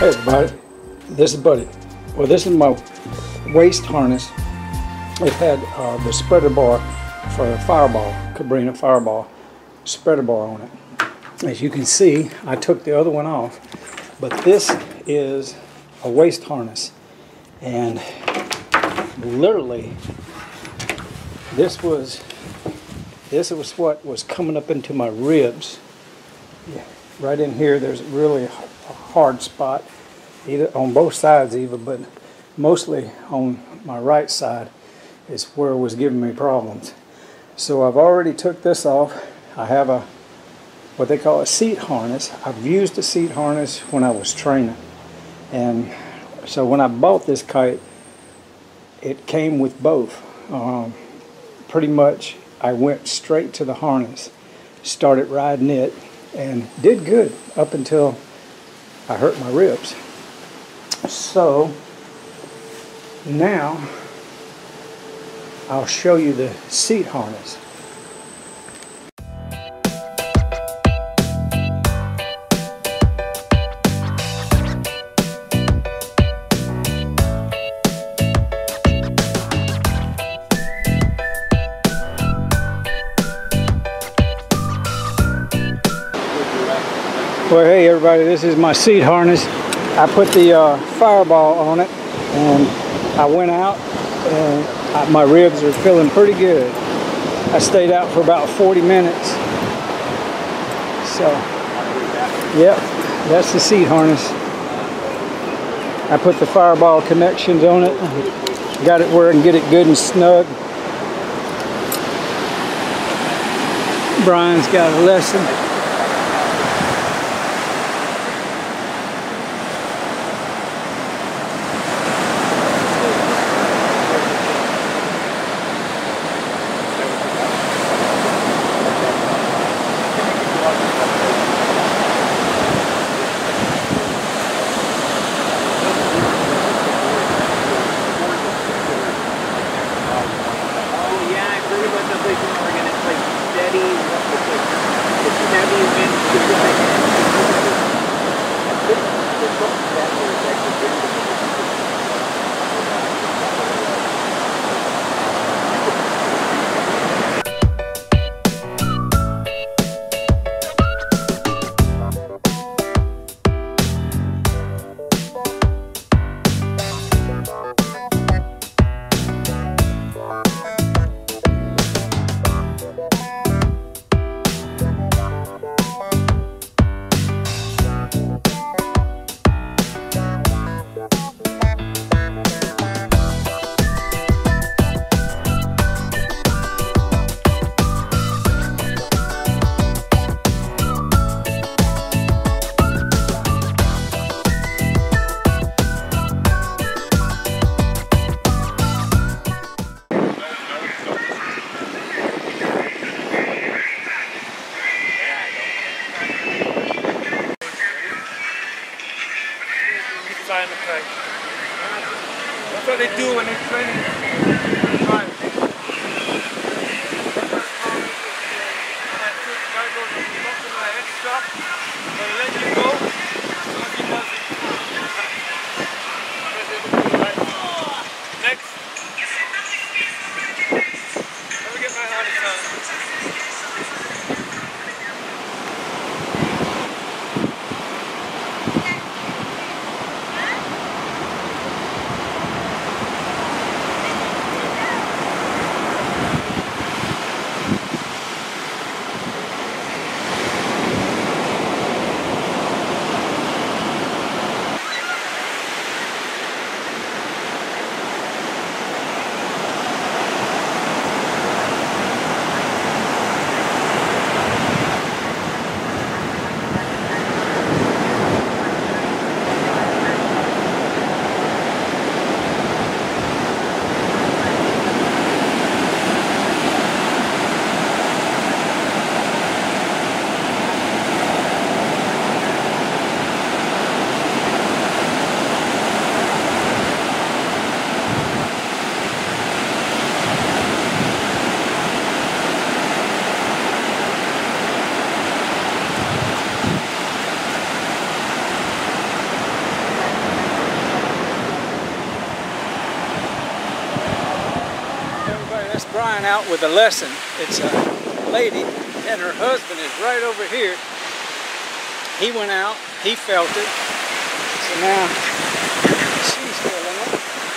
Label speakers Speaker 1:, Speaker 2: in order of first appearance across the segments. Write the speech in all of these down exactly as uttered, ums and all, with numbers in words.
Speaker 1: Hey everybody, this is Buddy. Well, this is my waist harness. It had uh, the spreader bar for a fireball, Cabrini fireball spreader bar on it. As you can see, I took the other one off, but this is a waist harness, and literally this was this was what was coming up into my ribs. Yeah, right in here there's really a hard spot, either on both sides even, but mostly on my right side is where it was giving me problems. So I've already took this off. I have a what they call a seat harness. I've used a seat harness when I was training, and so when I bought this kite, it came with both. Um, pretty much I went straight to the harness, started riding it, and did good up until I hurt my ribs. So now I'll show you the seat harness. Well, hey everybody, this is my seat harness. I put the uh, fireball on it, and I went out, and I, my ribs are feeling pretty good. I stayed out for about forty minutes. So, yep, that's the seat harness. I put the fireball connections on it. Got it where I can get it good and snug. Brian's got a lesson.
Speaker 2: That's what they do when they're training. Right. Next. Let me get my harness on.
Speaker 1: Brian out with a lesson. It's a lady and her husband is right over here. He went out, he felt it, so now she's feeling it.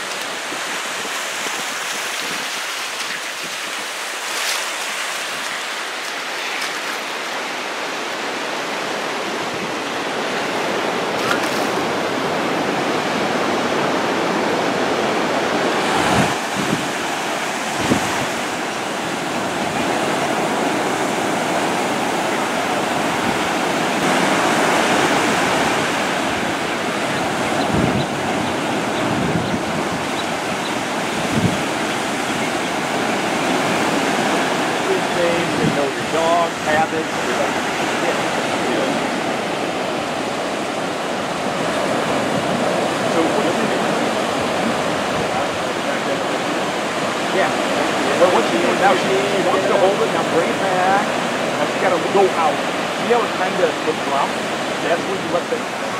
Speaker 3: Now she, she wants to hold it, now bring it back. Now she got to go out. See how it kind of looks around? That's when you let the